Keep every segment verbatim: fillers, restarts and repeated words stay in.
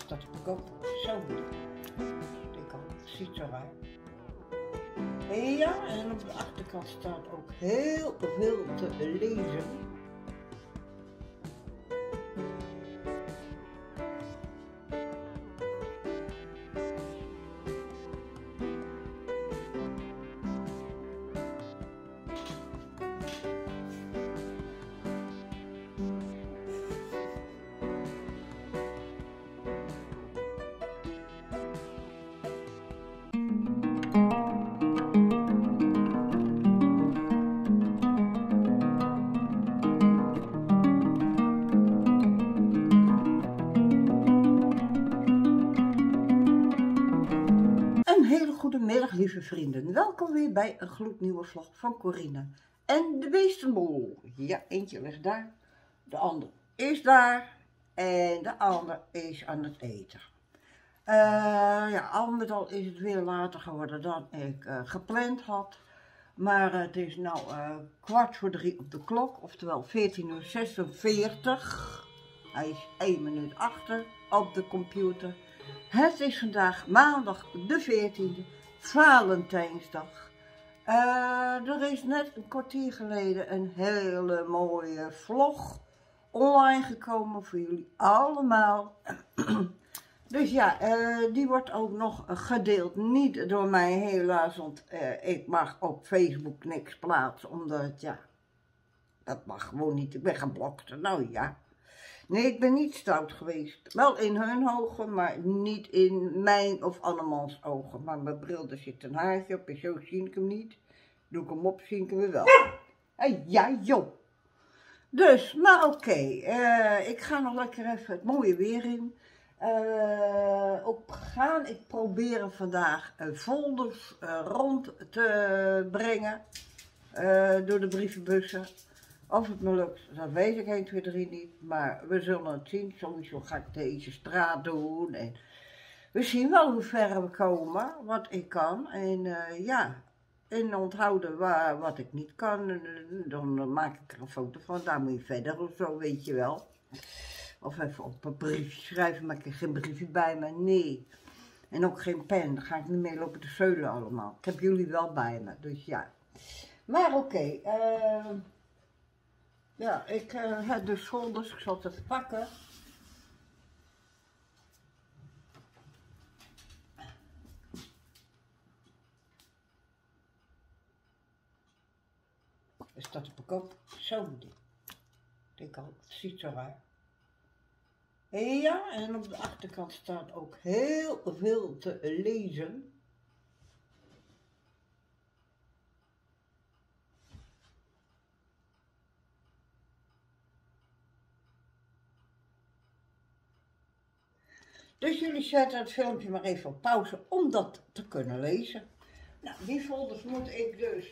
staat op de kop. Zo moet ik. Ik kan het ziet zo uit. Ja, en op de achterkant staat ook heel veel te lezen. Goedemiddag lieve vrienden, welkom weer bij een gloednieuwe vlog van Corine en de beestenboel. Ja, eentje ligt daar, de ander is daar en de ander is aan het eten. Uh, ja, al met al is het weer later geworden dan ik uh, gepland had. Maar uh, het is nu uh, kwart voor drie op de klok, oftewel veertien uur zesenveertig. Hij is één minuut achter op de computer. Het is vandaag maandag de veertiende, Valentijnsdag. Uh, er is net een kwartier geleden een hele mooie vlog online gekomen voor jullie allemaal. Dus ja, uh, die wordt ook nog gedeeld. Niet door mij helaas, want uh, ik mag op Facebook niks plaatsen. Omdat, ja, dat mag gewoon niet. Ik ben geblokt. Nou ja. Nee, ik ben niet stout geweest. Wel in hun ogen, maar niet in mijn of andermans ogen. Maar mijn bril, daar zit een haartje op en zo zie ik hem niet. Doe ik hem op, zie ik hem weer wel. Hey, ja, joh. Dus, maar oké. Okay, uh, ik ga nog lekker even het mooie weer in. Uh, op gaan. Ik probeer vandaag uh, folders uh, rond te brengen. Uh, door de brievenbussen. Of het me lukt, dat weet ik één, twee, drie niet. Maar we zullen het zien. Sowieso ga ik deze straat doen. En we zien wel hoe ver we komen. Wat ik kan. En uh, ja. En onthouden waar, wat ik niet kan. Dan maak ik er een foto van. Daar moet je verder of zo, weet je wel. Of even op een briefje schrijven. Maar ik heb geen briefje bij me. Nee. En ook geen pen. Dan ga ik niet mee lopen te zeulen allemaal. Ik heb jullie wel bij me. Dus ja. Maar oké. Okay, uh, Ja, ik uh, heb dus folders, ik zal het even pakken. Er staat op de kop, zo moet ik. Ik al, het ziet zo uit. Ja, en op de achterkant staat ook heel veel te lezen. Dus jullie zetten het filmpje maar even op pauze om dat te kunnen lezen. Nou, die folders moet ik dus...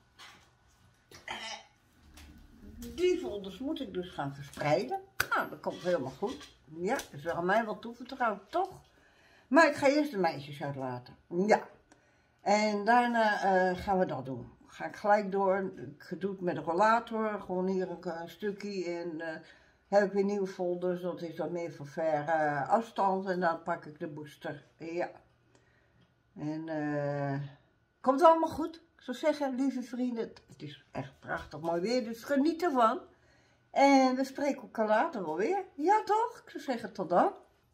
Die folders moet ik dus gaan verspreiden. Nou, dat komt helemaal goed. Ja, dat is wel aan mij wel toevertrouwd, toch? Maar ik ga eerst de meisjes uitlaten. Ja. En daarna uh, gaan we dat doen. Ga ik gelijk door. Ik doe het met de rollator. Gewoon hier een, een stukje en... Uh, heb ik weer nieuwe folders, dat is dan meer voor ver uh, afstand en dan pak ik de booster, ja. En uh, komt allemaal goed, ik zou zeggen, lieve vrienden, het is echt prachtig mooi weer, dus geniet ervan. En we spreken elkaar later wel weer, ja toch? Ik zou zeggen, tot dan.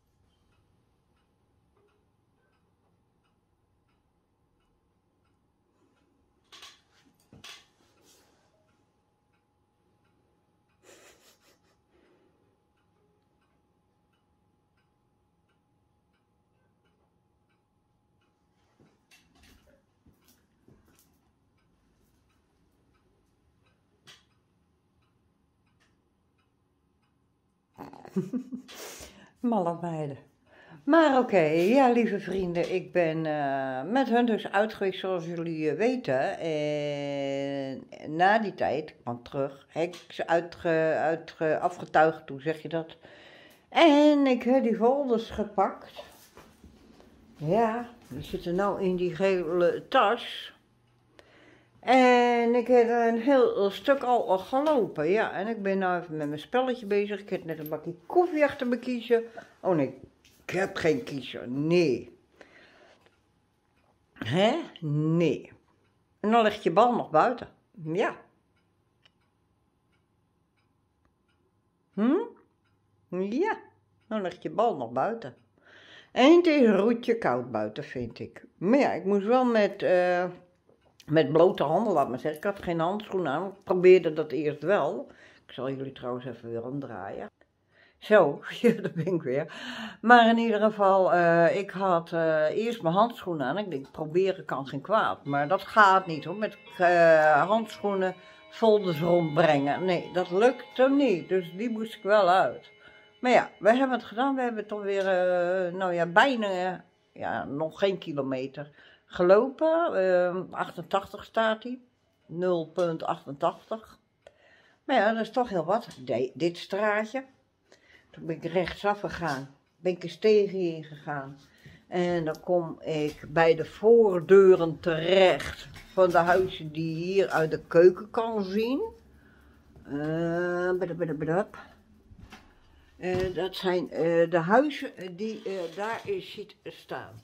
Malle meiden. Maar oké, okay, ja lieve vrienden, ik ben uh, met hun dus uit geweest zoals jullie uh, weten. En na die tijd, ik kwam terug, heb ik ze uitge, uitge, afgetuigd, hoe zeg je dat? En ik heb die folders gepakt. Ja, die zitten nou in die gele tas. En ik heb er een heel stuk al gelopen, ja. En ik ben nou even met mijn spelletje bezig. Ik heb net een bakje koffie achter me kiezen. Oh nee, ik Ik heb geen kiezer, nee. Hè? Nee. En dan ligt je bal nog buiten. Ja. Hm? Ja, dan ligt je bal nog buiten. En het is roetje koud buiten, vind ik. Maar ja, ik moest wel met, uh, met blote handen, laat maar zeggen. Ik had geen handschoenen aan. Ik probeerde dat eerst wel. Ik zal jullie trouwens even weer omdraaien. Zo, ja, daar ben ik weer. Maar in ieder geval, uh, ik had uh, eerst mijn handschoenen aan. Ik denk, proberen kan geen kwaad. Maar dat gaat niet hoor, met uh, handschoenen folders rondbrengen. Nee, dat lukte niet. Dus die moest ik wel uit. Maar ja, we hebben het gedaan. We hebben toch weer, uh, nou ja, bijna, uh, ja, nog geen kilometer gelopen. Uh, achtentachtig staat hij. nul komma achtentachtig. Maar ja, dat is toch heel wat. De, dit straatje. Toen ben ik rechtsaf gegaan. Ben ik een steegje ingegaan. En dan kom ik bij de voordeuren terecht van de huizen die je hier uit de keuken kan zien. Uh, uh, dat zijn uh, de huizen die uh, daar is ziet staan.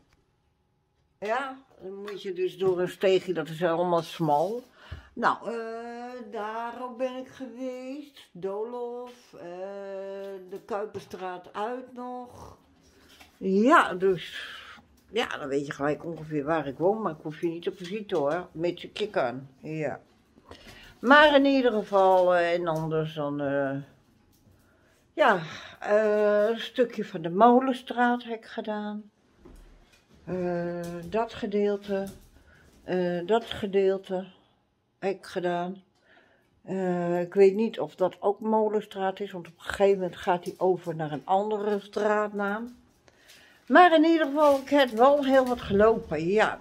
Ja, dan moet je dus door een steegje, dat is allemaal smal. Nou, uh, daarop ben ik geweest. Doolhof, uh, de Kuiperstraat uit nog. Ja, dus, ja, dan weet je gelijk ongeveer waar ik woon, maar ik hoef je niet te visite hoor, met je kik aan, ja. Maar in ieder geval, uh, en anders dan, uh, ja, uh, een stukje van de Molenstraat heb ik gedaan. Uh, dat gedeelte, uh, dat gedeelte heb ik gedaan. Uh, ik weet niet of dat ook Molenstraat is, want op een gegeven moment gaat hij over naar een andere straatnaam. Maar in ieder geval, ik heb wel heel wat gelopen, ja.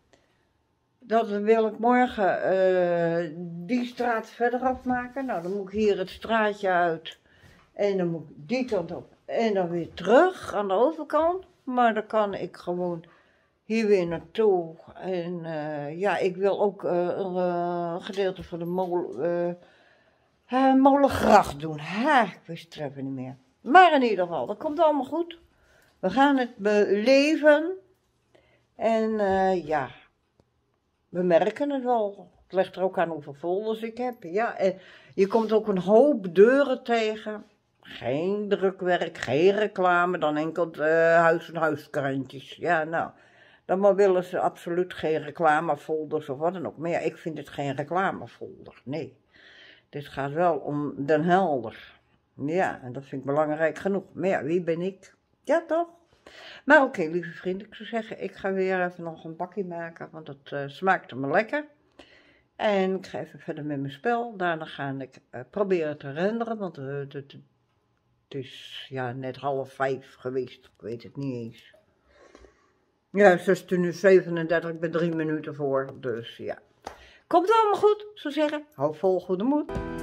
Dat wil ik morgen uh, die straat verder afmaken. Nou, dan moet ik hier het straatje uit. En dan moet ik die kant op. En dan weer terug aan de overkant. Maar dan kan ik gewoon hier weer naartoe. En uh, ja, ik wil ook uh, een uh, gedeelte van de molen, uh, uh, Molengracht doen. Ha, ik wist het even niet meer. Maar in ieder geval, dat komt allemaal goed. We gaan het beleven. En uh, ja, we merken het wel. Het ligt er ook aan hoeveel folders ik heb. Ja, en je komt ook een hoop deuren tegen. Geen drukwerk, geen reclame, dan enkel uh, huis-en-huiskrantjes. Ja, nou, dan willen ze absoluut geen reclamefolders of wat dan ook. Maar ja, ik vind het geen reclamefolder, nee. Dit gaat wel om Den Helder. Ja, en dat vind ik belangrijk genoeg. Maar ja, wie ben ik? Ja, toch? Maar oké, okay, lieve vrienden, ik zou zeggen, ik ga weer even nog een bakje maken, want het uh, smaakte me lekker. En ik ga even verder met mijn spel. Daarna ga ik uh, proberen te renderen, want uh, het, het, het is ja, net half vijf geweest. Ik weet het niet eens. Ja, het is nu zevenendertig, ik ben drie minuten voor, dus ja. Komt allemaal goed, zou zeggen. Hou vol goede moed.